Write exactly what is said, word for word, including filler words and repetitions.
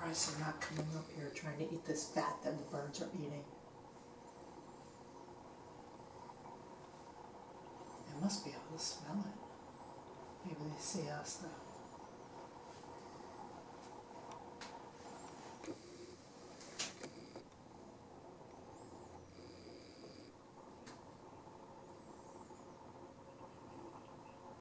surprised they're not coming up here trying to eat this fat that the birds are eating. They must be able to smell it. Maybe they see us though.